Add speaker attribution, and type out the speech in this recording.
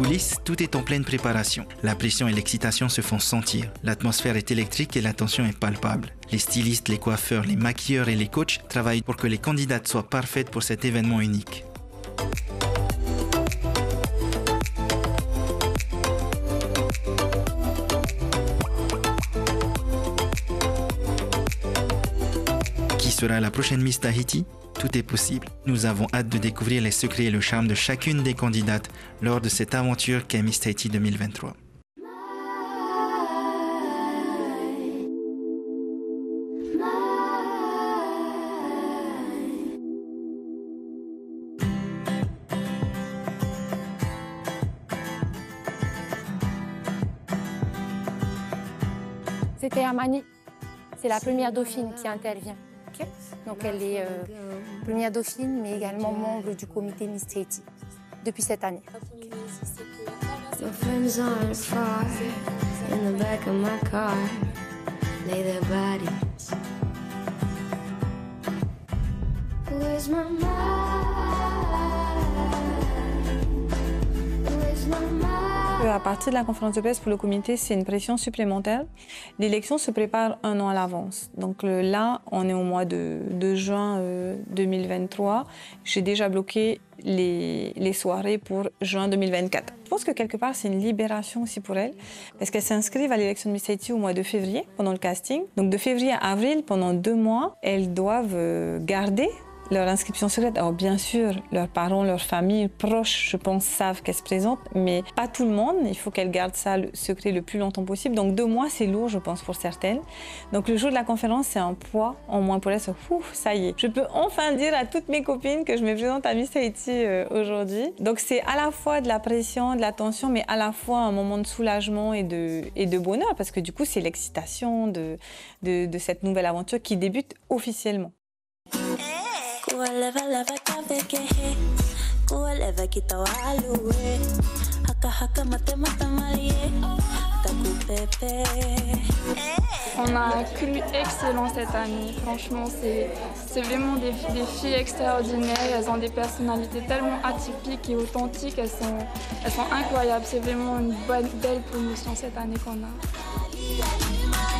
Speaker 1: coulisses, tout est en pleine préparation. La pression et l'excitation se font sentir. L'atmosphère est électrique et la tension est palpable. Les stylistes, les coiffeurs, les maquilleurs et les coachs travaillent pour que les candidates soient parfaites pour cet événement unique. Qui sera la prochaine Miss Tahiti? Tout est possible. Nous avons hâte de découvrir les secrets et le charme de chacune des candidates lors de cette aventure qu'est Miss Tahiti 2023.
Speaker 2: C'était Amani, c'est la première dauphine qui intervient. Okay. Donc elle est première dauphine, mais également membre du comité Miss Tahiti depuis cette année.
Speaker 3: À partir de la conférence de presse pour le comité, c'est une pression supplémentaire. L'élection se prépare 1 an à l'avance. Donc là, on est au mois de juin 2023. J'ai déjà bloqué les soirées pour juin 2024. Je pense que quelque part, c'est une libération aussi pour elles, parce qu'elles s'inscrivent à l'élection de Miss Tahiti au mois de février, pendant le casting. Donc de février à avril, pendant 2 mois, elles doivent garder leur inscription secrète. Alors bien sûr, leurs parents, leurs familles proches, je pense, savent qu'elles se présentent, mais pas tout le monde. Il faut qu'elles gardent ça le secret le plus longtemps possible. Donc 2 mois, c'est lourd, je pense, pour certaines. Donc le jour de la conférence, c'est un poids en moins pour elles. Ouf, ça y est, je peux enfin dire à toutes mes copines que je me présente à Miss Tahiti aujourd'hui. Donc c'est à la fois de la pression, de la tension, mais à la fois un moment de soulagement et de bonheur, parce que du coup, c'est l'excitation de cette nouvelle aventure qui débute officiellement.
Speaker 4: On a un cru excellent cette année. Franchement, c'est vraiment des filles extraordinaires. Elles ont des personnalités tellement atypiques et authentiques. Elles sont incroyables. C'est vraiment une belle promotion cette année qu'on a.